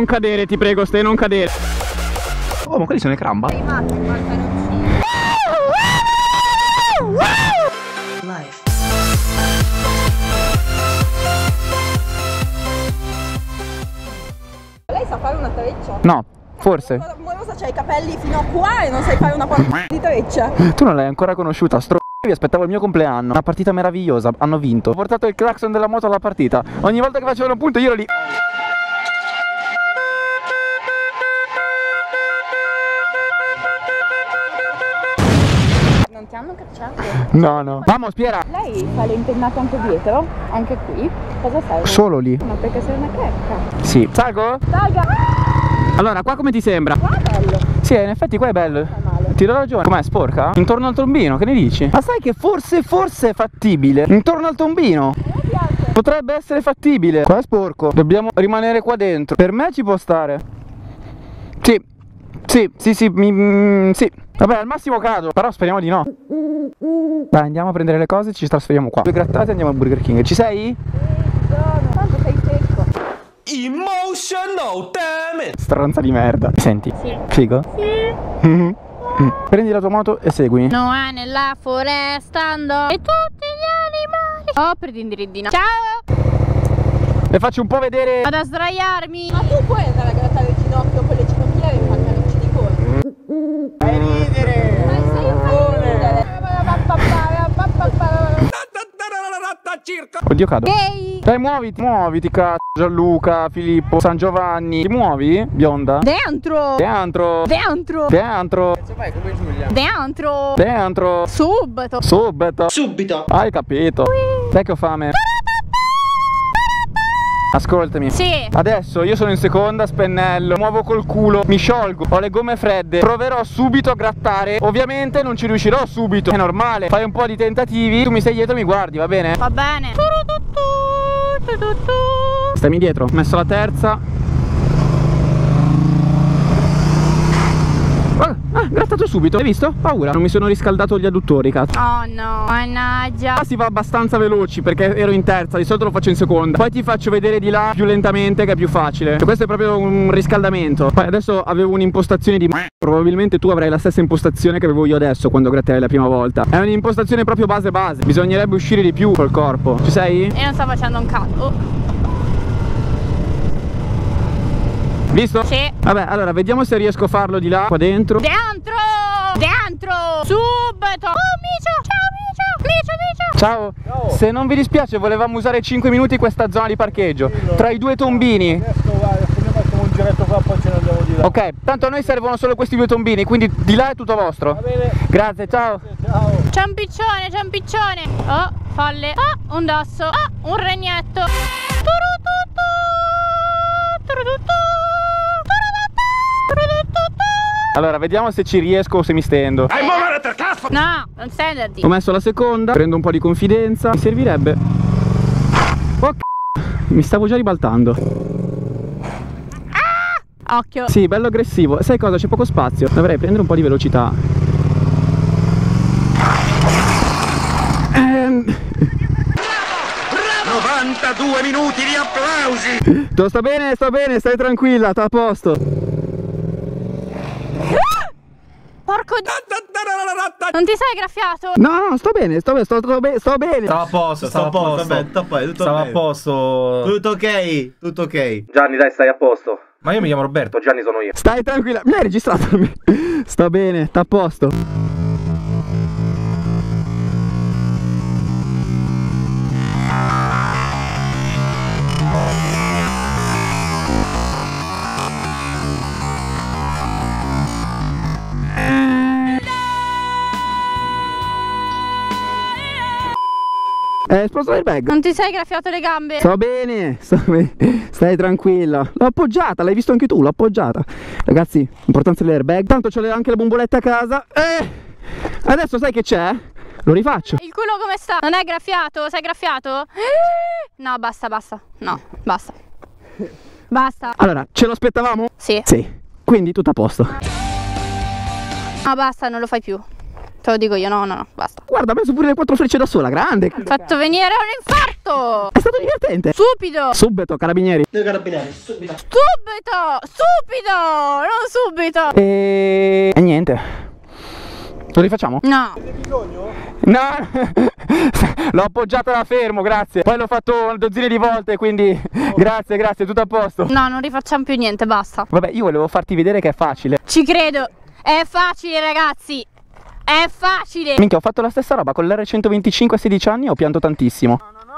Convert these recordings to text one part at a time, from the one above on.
non cadere, ti prego, Ste, non cadere. Oh, ma quelli sono le cramba. Sei matto, pantaloncini. Lei sa fare una treccia? No, forse. Morosa, c'hai i capelli fino a qua e non sai fare una porca di treccia. Tu non l'hai ancora conosciuta, vi aspettavo il mio compleanno. Una partita meravigliosa, hanno vinto. Ho portato il clacson della moto alla partita. Ogni volta che facevano un punto io ero lì. Non ti hanno cacciato? No, no. Vamos, Piera. Lei fa le impennate anche dietro? Anche qui? Cosa serve? Solo lì. Ma perché sei una checca? Sì. Salgo? Salga! Allora, qua come ti sembra? Qua è bello. Sì, in effetti qua è bello. Male. Ti do ragione. Com'è, sporca? Intorno al tombino, che ne dici? Ma sai che forse è fattibile. Intorno al tombino Mi piace. potrebbe essere fattibile. Qua è sporco. Dobbiamo rimanere qua dentro. Per me ci può stare. Sì. Sì. Vabbè, al massimo cado, però speriamo di no. Dai, andiamo a prendere le cose e ci trasferiamo qua. Due grattate e andiamo al Burger King. Ci sei? Tanto sei secco. Emotional, damn it! Stronza di merda. Mi senti? Sì. Figo? Sì. Prendi la tua moto e seguimi. No, è nella foresta andò e tutti gli animali. Oh, per dindiriddina. Ciao! Le faccio un po' vedere. Vado a sdraiarmi. Ma tu puoi andare a grattare il ginocchio con le ginocchiere e pantaloncini di corpo? Fai ridere. Ma sei un Oddio, cado. Ehi! Dai, muoviti, cazzo. Gianluca, Filippo, San Giovanni. Ti muovi, bionda? Dentro! Dentro. Dentro! Dentro. Dentro! Dentro. Subito! Subito! Hai capito? Dai che ho fame. Ascoltami. Sì! Adesso io sono in seconda, spennello, muovo col culo, mi sciolgo, ho le gomme fredde, proverò subito a grattare. Ovviamente non ci riuscirò subito, è normale. Fai un po' di tentativi, tu mi stai dietro e mi guardi, va bene? Va bene! Stammi dietro, ho messo la terza. Grattato subito, hai visto? Paura, non mi sono riscaldato gli adduttori, cazzo. Oh no, mannaggia! Qua si va abbastanza veloci perché ero in terza, di solito lo faccio in seconda. Poi ti faccio vedere di là più lentamente che è più facile. Cioè, questo è proprio un riscaldamento. Poi adesso avevo un'impostazione di probabilmente tu avrai la stessa impostazione che avevo io adesso quando gratterai la prima volta. È un'impostazione proprio base. Bisognerebbe uscire di più col corpo. Ci sei? E non sto facendo un cazzo. Visto? Sì. Vabbè, allora vediamo se riesco a farlo di là, qua dentro. Dentro! Dentro! Subito! Oh, Micio! Ciao, Micio! Ciao. Se non vi dispiace volevamo usare 5 minuti questa zona di parcheggio tra i due tombini. Facciamo un giretto qua, poi ce ne andiamo di là. Ok, tanto a noi servono solo questi due tombini, quindi di là è tutto vostro. Va bene. Grazie, ciao. Ciao. Ciampiccione! Oh, folle! Oh, un dosso! Oh, un regnetto! Allora, vediamo se ci riesco o se mi stendo. No, non stenderti! Ho messo la seconda, prendo un po' di confidenza. Mi servirebbe. Oh, mi stavo già ribaltando. Occhio! Sì, bello aggressivo. Sai cosa? C'è poco spazio. Dovrei prendere un po' di velocità. 92 minuti di applausi! Sto bene, stai tranquilla, sta a posto. Porco di... Non ti sei graffiato? No, sto bene. Stava a posto, stava a posto. Stava a posto. Tutto ok. Gianni, dai, stai a posto. Ma io mi chiamo Roberto. Gianni sono io. Stai tranquilla. Mi hai registrato? Sta bene, sta a posto. Esploso il bag. Non ti sei graffiato le gambe? Sto bene, stai tranquilla. L'ho appoggiata, l'hai visto anche tu, l'ho appoggiata. Ragazzi, importanza dell'airbag. Tanto c'ho anche le bombolette a casa. Adesso sai che c'è? Lo rifaccio. Il culo come sta? Non è graffiato? Sei graffiato? No, basta. No, basta. Basta. Allora, ce lo aspettavamo? Sì. Sì. Quindi tutto a posto. No, basta, non lo fai più. Te lo dico io, no, basta. Guarda, ha messo pure le 4 frecce da sola, grande. Ho fatto venire un infarto. È stato divertente. Subito. Subito, carabinieri. Dei carabinieri, subito. Subito, non subito. E niente. Lo rifacciamo? No. No. L'ho appoggiata da fermo, grazie. Poi l'ho fatto dozzine di volte, quindi grazie, tutto a posto. No, non rifacciamo più niente, basta. Vabbè, io volevo farti vedere che è facile. Ci credo. È facile, ragazzi. È facile. Minchia, ho fatto la stessa roba con l'R125 a 16 anni e ho pianto tantissimo.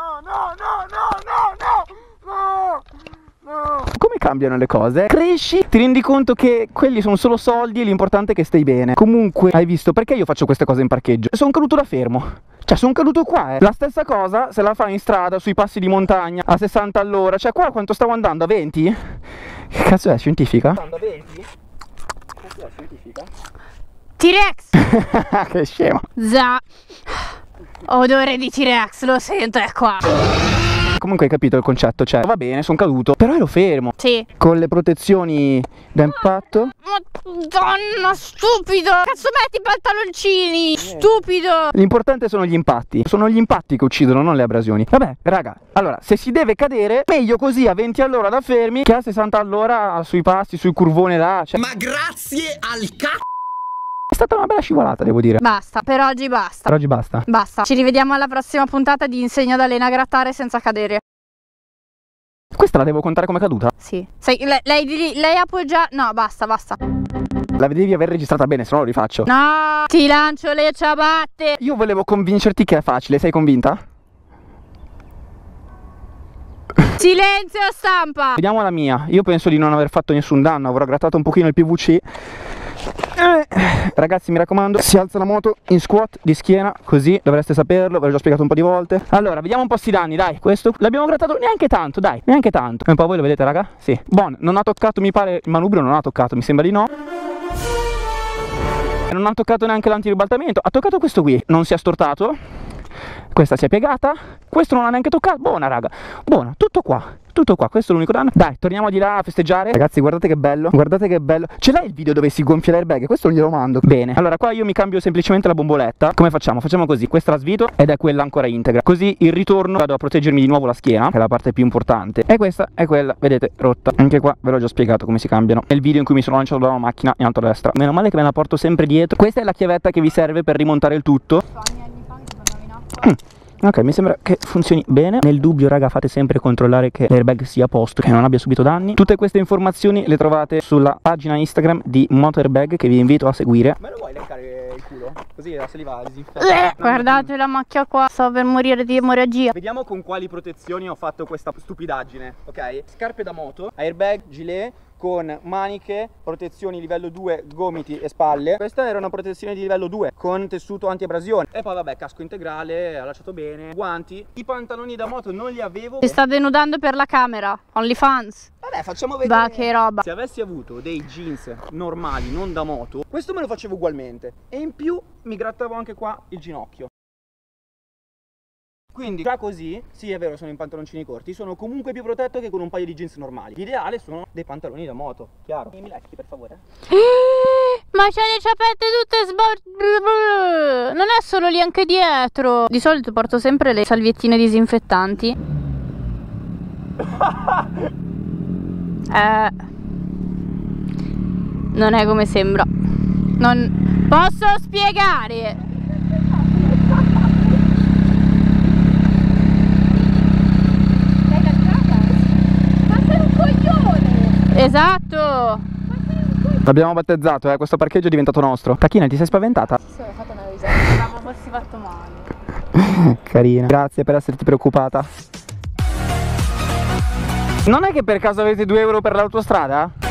Come cambiano le cose? Cresci, ti rendi conto che quelli sono solo soldi e l'importante è che stai bene. Comunque, hai visto perché io faccio queste cose in parcheggio? Sono caduto da fermo. Cioè, sono caduto qua, La stessa cosa se la fai in strada, sui passi di montagna, a 60 all'ora. Cioè, qua quanto stavo andando? A 20? Che cazzo è? Scientifica? Andando a 20? Che cazzo è? Scientifica? T-Rex. Che scemo. Odore di T-Rex, lo sento, è qua. Comunque hai capito il concetto, cioè va bene, sono caduto, però ero fermo. Sì. Con le protezioni da impatto. Madonna, stupido. Cazzo metti i pantaloncini, stupido. L'importante sono gli impatti. Sono gli impatti che uccidono, non le abrasioni. Vabbè, raga, allora, se si deve cadere, meglio così a 20 all'ora da fermi che a 60 all'ora sui passi, sul curvone là. Cioè, Ma grazie al cazzo. è stata una bella scivolata, devo dire. Basta, per oggi basta. Per oggi basta. Basta. Ci rivediamo alla prossima puntata di Insegno ad Elena a grattare senza cadere. Questa la devo contare come caduta? Sì. Lei appoggia. No, basta. La devi aver registrata bene, se no lo rifaccio. No, ti lancio le ciabatte. Io volevo convincerti che è facile, sei convinta? Silenzio stampa. Vediamo la mia. Io penso di non aver fatto nessun danno, avrò grattato un pochino il PVC. Ragazzi, mi raccomando, si alza la moto in squat di schiena, così dovreste saperlo, ve l'ho già spiegato un po' di volte. Allora, vediamo un po' sti danni, dai. Questo l'abbiamo grattato neanche tanto, dai, neanche tanto. Un po' voi lo vedete, raga? Sì. Buono, non ha toccato, mi pare, il manubrio non ha toccato, mi sembra di no. Non ha toccato neanche l'antiribaltamento. Ha toccato questo qui, non si è stortato. Questa si è piegata. Questo non ha neanche toccato. Buona, raga, buona, tutto qua. Tutto qua, questo è l'unico danno. Dai, torniamo di là a festeggiare. Ragazzi, guardate che bello. Guardate che bello. Ce l'hai il video dove si gonfia l'airbag? Questo glielo mando. Bene. Allora, qua io mi cambio semplicemente la bomboletta. Come facciamo? Facciamo così. Questa la svito ed è quella ancora integra. Così il ritorno vado a proteggermi di nuovo la schiena, che è la parte più importante. E questa è quella, vedete, rotta. Anche qua ve l'ho già spiegato come si cambiano. Nel video in cui mi sono lanciato dalla macchina in alto a destra. Meno male che me la porto sempre dietro. Questa è la chiavetta che vi serve per rimontare il tutto. Ok, mi sembra che funzioni bene. Nel dubbio, raga, fate sempre controllare che l'airbag sia a posto, che non abbia subito danni. Tutte queste informazioni le trovate sulla pagina Instagram di Motorbag, che vi invito a seguire. Me lo vuoi leccare il culo? Così la saliva disinfetta. Guardate la macchia qua, sto per morire di emorragia. Vediamo con quali protezioni ho fatto questa stupidaggine, ok? Scarpe da moto, airbag, gilet, con maniche, protezioni livello 2, gomiti e spalle. Questa era una protezione di livello 2 con tessuto anti-abrasione. E poi vabbè, casco integrale, allacciato bene, guanti. I pantaloni da moto non li avevo. Si sta denudando per la camera, OnlyFans. Vabbè, facciamo vedere. Va, che roba. Se avessi avuto dei jeans normali, non da moto, questo me lo facevo ugualmente. E in più mi grattavo anche qua il ginocchio. Quindi già così, sì è vero, sono in pantaloncini corti, sono comunque più protetto che con un paio di jeans normali. L'ideale sono dei pantaloni da moto, chiaro. Mi lecchi per favore? Ma c'è le ciabatte tutte non è solo lì, anche dietro. Di solito porto sempre le salviettine disinfettanti. Non è come sembra. Non posso spiegare. Esatto. L'abbiamo battezzato, questo parcheggio è diventato nostro. Tachina, ti sei spaventata? Sì, ho fatto una risata, ma fossi fatto male. Carina, grazie per esserti preoccupata. Non è che per caso avete 2 euro per l'autostrada?